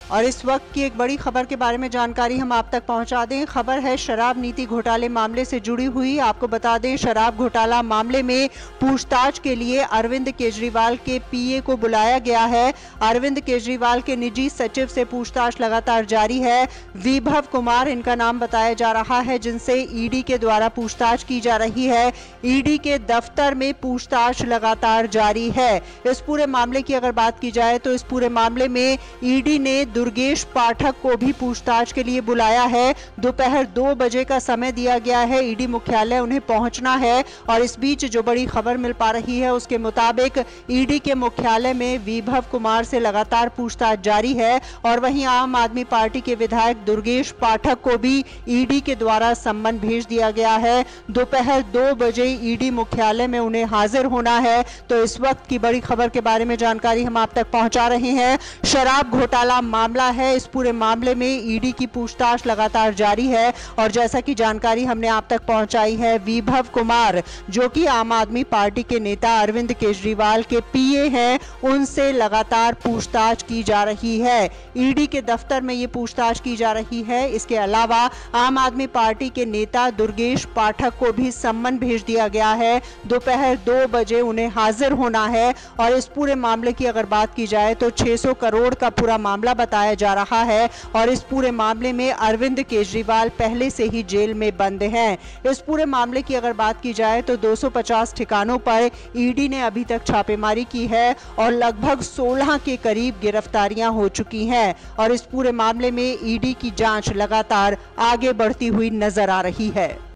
और इस वक्त की एक बड़ी खबर के बारे में जानकारी हम आप तक पहुंचा दें। खबर है शराब नीति घोटाले मामले से जुड़ी हुई। आपको बता दें, शराब घोटाला मामले में पूछताछ के लिए अरविंद केजरीवाल के पीए को बुलाया गया है। अरविंद केजरीवाल के निजी सचिव से पूछताछ लगातार जारी है। विभव कुमार इनका नाम बताया जा रहा है, जिनसे ईडी के द्वारा पूछताछ की जा रही है। ईडी के दफ्तर में पूछताछ लगातार जारी है। इस पूरे मामले की अगर बात की जाए तो इस पूरे मामले में ईडी ने दुर्गेश पाठक को भी पूछताछ के लिए बुलाया है। दोपहर 2 बजे का समय दिया गया है। ईडी मुख्यालय उन्हें पहुंचना है और इस बीच जो बड़ी खबर मिल पा रही है उसके मुताबिक ईडी के मुख्यालय में विभव कुमार से लगातार पूछताछ जारी है और वहीं आम आदमी पार्टी के विधायक दुर्गेश पाठक को भी ईडी के द्वारा सम्मन भेज दिया गया है। दोपहर 2 बजे ईडी मुख्यालय में उन्हें हाजिर होना है। तो इस वक्त की बड़ी खबर के बारे में जानकारी हम आप तक पहुंचा रहे हैं। शराब घोटाला मामला है। इस पूरे मामले में ईडी की पूछताछ लगातार जारी है और जैसा कि जानकारी हमने आप तक पहुंचाई है, विभव कुमार जो कि आम आदमी पार्टी के नेता अरविंद केजरीवाल के पीए हैं, उनसे लगातार पूछताछ की जा रही है। ईडी के दफ्तर में ये पूछताछ की जा रही है। इसके अलावा आम आदमी पार्टी के नेता दुर्गेश पाठक को भी सम्मन भेज दिया गया है। दोपहर 2 बजे उन्हें हाजिर होना है और इस पूरे मामले की अगर बात की जाए तो 600 करोड़ का पूरा मामला बताया जा रहा है और इस पूरे मामले में अरविंद केजरीवाल पहले से ही जेल में बंद हैं। इस पूरे मामले की अगर बात की जाए तो 250 ठिकानों पर ईडी ने अभी तक छापेमारी की है और लगभग 16 के करीब गिरफ्तारियां हो चुकी हैं और इस पूरे मामले में ईडी की जांच लगातार आगे बढ़ती हुई नजर आ रही है।